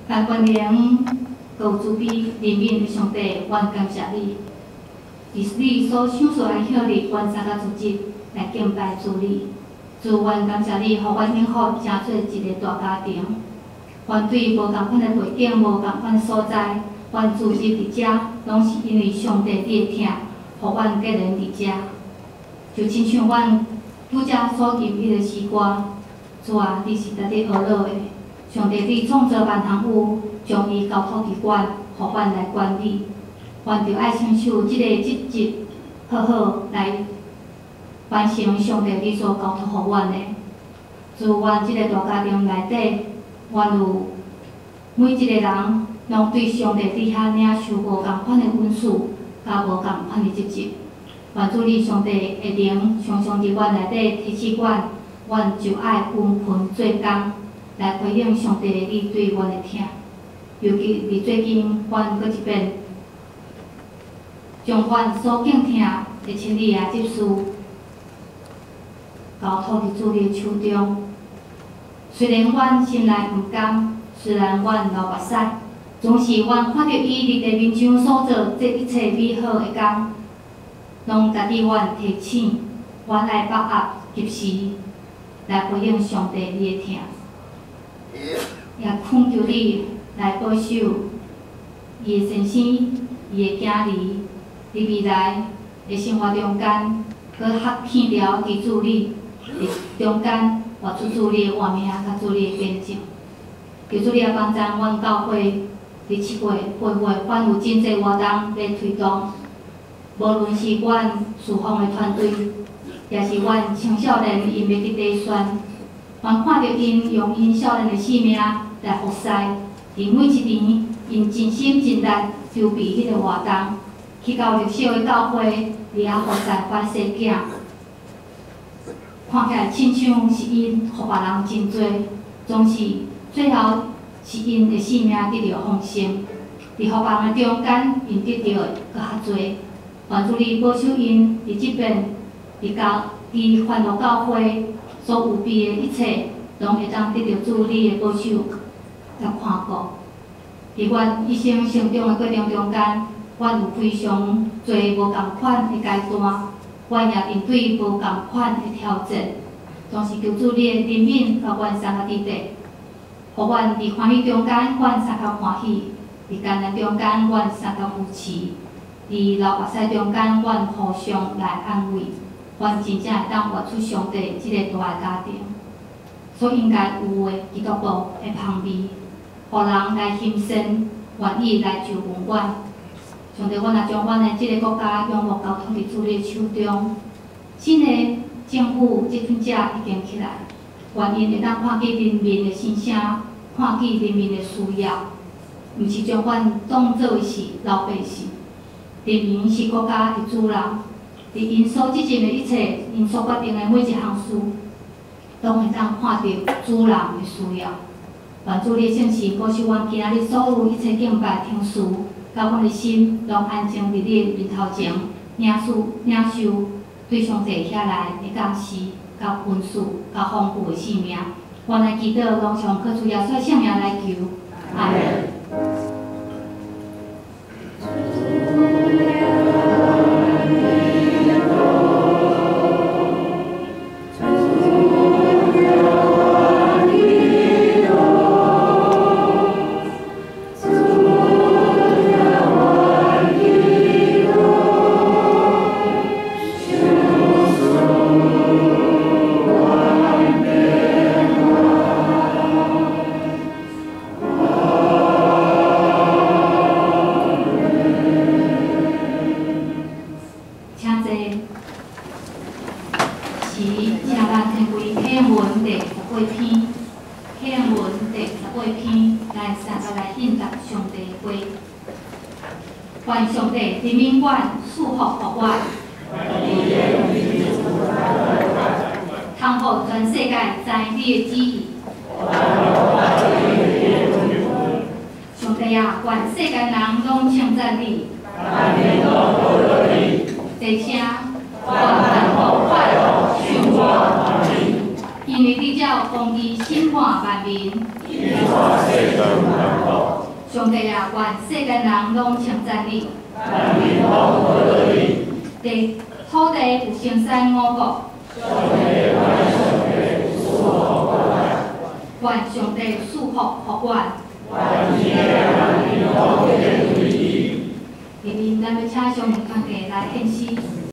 但关联有慈悲怜悯的上帝，愿感谢你，伫你所想出来向你完三个组织来敬拜主你。主愿感谢你，互阮幸福成做一个大家庭。愿对无共款的背景、无共款所在，愿组织伫遮，拢是因为上帝你的疼，互阮个人伫遮。就亲像阮拄则所吟迄个诗歌，主啊，你是值得学乐的。上帝你创造万行有，将伊交托伫阮，互阮来管理。阮着爱亲像即个职责，好好来完成上帝你所交托互阮的。自阮即个大家庭内底，阮有每一个人拢对上帝底下领受无共款的恩赐，甲无共款的职责。愿主你上帝的灵常常伫阮内底提醒阮，阮就爱温困做工，来回应上帝你对阮的疼。尤其伫最近，阮搁一遍将阮所敬听的真理啊执事交托伫主你的手中。虽然阮心内毋甘，虽然阮流目屎，总是阮看到伊伫地面上所做这一切美好的工，拢家己阮提醒，阮爱把握及时来回应上帝你的疼，也恳求你来保守伊的先生、伊的囝儿，伫未来的生活中间，搁较天条伫主你伫中间活出主你的画面甲主你的见证。求主你也帮助阮教会伫7月、8月，阮有真侪活动来推动。无论是阮侍奉的团队，也是阮青少年因要去底选，阮看到因用因少年的性命来服侍，伫每一年因尽心尽力筹备迄个活动，去到弱小的教会，伫遐服侍反世囝，看起来亲像是因互别人真多，总是最后是因的性命得到丰盛，伫互别人的中间，因得到的搁较多。愿主你保守因伫即边，伫欢乐教会所有备的一切，拢会当得到主你的保守甲看顾。伫阮一生成长的过程中间，阮有非常侪无共款的阶段，阮也面对无共款的挑战，总是求主你的怜悯甲阮三个伫地，互阮伫欢喜中间，阮三个欢喜；伫艰难中间，阮三个扶持。伫流目屎中间，阮互相来安慰，阮真正会当活出上帝即个大个家庭所应该有的基督徒的香味，互人来欣赏，愿意来就问阮。上帝，阮也将阮的即个国家永远交托伫主你的手中。新的政府执政者已经起来，愿因会当看见人民的心声，看见人民的需要，毋是将阮当作为是老百姓。人民是国家的主人，伫因所执政的一切，因所决定的每一项事，拢会当看到主人的需要。愿主你的圣事保守阮今仔日所有一切敬拜听事，甲阮的心拢安静伫你的面头前，领受对上帝遐来的感谢、甲恩赐、甲丰富的生命。阮的祈祷拢从靠主耶稣的圣名来求，阿门。愿上帝怜悯阮，赐福互阮，通互全世界知你的旨意。上帝啊，愿世间人拢称赞你，这声愿幸福快乐相伴团圆，因为你照公义审判万民。 上帝啊，愿世间人拢称赞你。地土地有生产五谷。愿上帝赐福互阮。下面咱要请上面关家来献诗。